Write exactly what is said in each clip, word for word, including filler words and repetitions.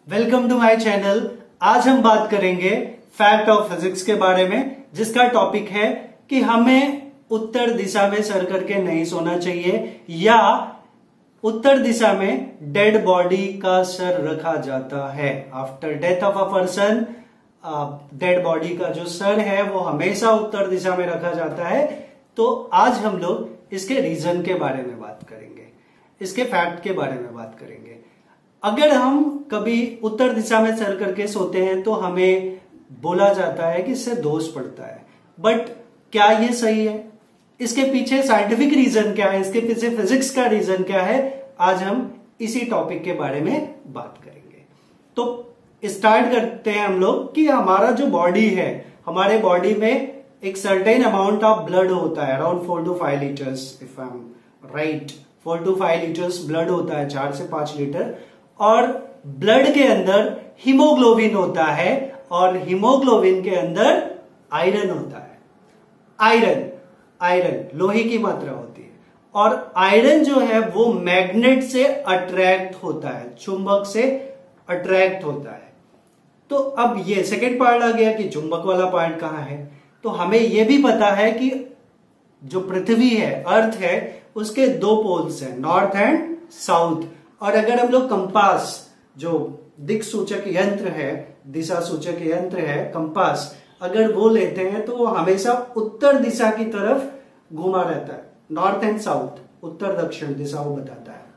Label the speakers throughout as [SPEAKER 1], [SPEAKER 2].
[SPEAKER 1] Welcome to my channel. आज हम बात करेंगे फैक्ट ऑफ फिजिक्स के बारे में, जिसका टॉपिक है कि हमें उत्तर दिशा में सर करके नहीं सोना चाहिए या उत्तर दिशा में डेड बॉडी का सर रखा जाता है। After death of a person, dead body का जो सर है वो हमेशा उत्तर दिशा में रखा जाता है। तो आज हम लोग इसके रीजन के बारे में बात करेंगे, इसके फैक्ट के बारे में बात करेंगे। अगर हम कभी उत्तर दिशा में सर करके सोते हैं तो हमें बोला जाता है कि इससे दोष पड़ता है, बट क्या ये सही है? इसके पीछे साइंटिफिक रीजन क्या है, इसके पीछे फिजिक्स का रीजन क्या है, आज हम इसी टॉपिक के बारे में बात करेंगे। तो स्टार्ट करते हैं हम लोग कि हमारा जो बॉडी है, हमारे बॉडी में एक सर्टेन अमाउंट ऑफ ब्लड होता है, around four to five litres, if I am right, four to five litres blood होता है, चार से पांच लीटर। और ब्लड के अंदर हीमोग्लोबिन होता है और हीमोग्लोबिन के अंदर आयरन होता है। आयरन आयरन लोहे की मात्रा होती है और आयरन जो है वो मैग्नेट से अट्रैक्ट होता है, चुंबक से अट्रैक्ट होता है। तो अब ये सेकेंड पार्ट आ गया कि चुंबक वाला पार्ट कहां है। तो हमें यह भी पता है कि जो पृथ्वी है, अर्थ है, उसके दो पोल्स हैं, नॉर्थ एंड साउथ। और अगर हम लोग कंपास, जो दिक सूचक यंत्र है, दिशा सूचक यंत्र है कंपास, अगर वो लेते हैं तो वो हमेशा उत्तर दिशा की तरफ घुमा रहता है, नॉर्थ एंड साउथ, उत्तर दक्षिण दिशा वो बताता है।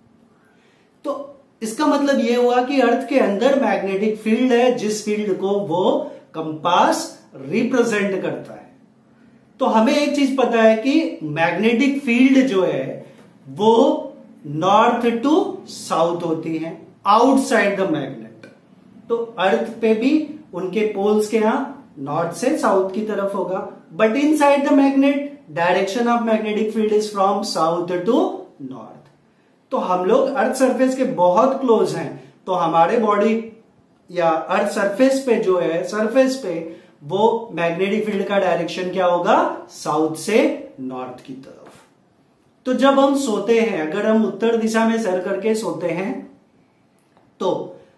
[SPEAKER 1] तो इसका मतलब ये हुआ कि अर्थ के अंदर मैग्नेटिक फील्ड है, जिस फील्ड को वो कंपास रिप्रेजेंट करता है। तो हमें एक चीज पता है कि मैग्नेटिक फील्ड जो है वो नॉर्थ टू साउथ होती है, आउटसाइड द मैग्नेट। तो अर्थ पे भी उनके पोल्स के यहां नॉर्थ से साउथ की तरफ होगा, but inside the magnet direction of magnetic field is from south to north. तो हम लोग अर्थ सरफेस के बहुत क्लोज हैं, तो हमारे बॉडी या अर्थ सरफेस पे जो है, सरफेस पे वो मैग्नेटिक फील्ड का डायरेक्शन क्या होगा, साउथ से नॉर्थ की तरफ। तो जब हम सोते हैं, अगर हम उत्तर दिशा में सर करके सोते हैं तो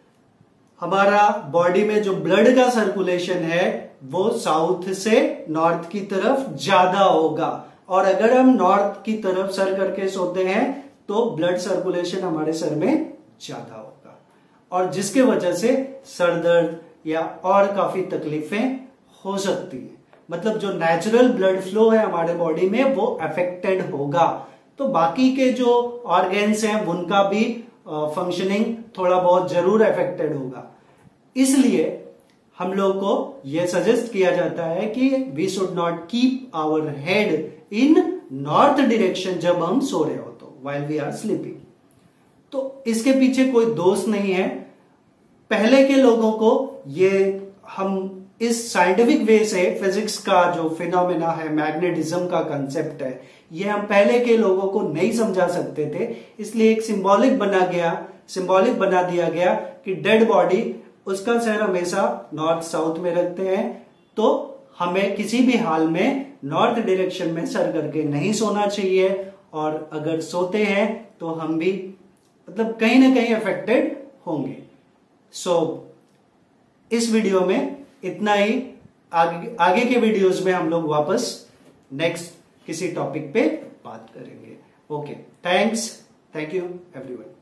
[SPEAKER 1] हमारा बॉडी में जो ब्लड का सर्कुलेशन है वो साउथ से नॉर्थ की तरफ ज्यादा होगा। और अगर हम नॉर्थ की तरफ सर करके सोते हैं तो ब्लड सर्कुलेशन हमारे सर में ज्यादा होगा, और जिसके वजह से सर दर्द या और काफी तकलीफें हो सकती है। मतलब जो नेचुरल ब्लड फ्लो है हमारे बॉडी में वो अफेक्टेड होगा। तो बाकी के जो ऑर्गेन्स हैं उनका भी फंक्शनिंग थोड़ा बहुत जरूर अफेक्टेड होगा। इसलिए हम लोग को यह सजेस्ट किया जाता है कि we should not keep our head in north direction जब हम सो रहे हो, तो व्हाइल वी आर स्लीपिंग। तो इसके पीछे कोई दोष नहीं है। पहले के लोगों को ये हम इस साइंटिफिक वे से, फिजिक्स का जो फिनोमेना है, मैग्नेटिज्म का कंसेप्ट है, ये हम पहले के लोगों को नहीं समझा सकते थे। इसलिए एक सिंबॉलिक बना गया सिंबॉलिक बना दिया गया कि डेड बॉडी, उसका सर हमेशा नॉर्थ साउथ में रखते हैं। तो हमें किसी भी हाल में नॉर्थ डायरेक्शन में सर करके नहीं सोना चाहिए, और अगर सोते हैं तो हम भी मतलब कहीं ना कहीं अफेक्टेड होंगे। सो so, इस वीडियो में इतना ही। आगे आगे के वीडियोस में हम लोग वापस नेक्स्ट किसी टॉपिक पे बात करेंगे। Okay, thanks, thank you everyone.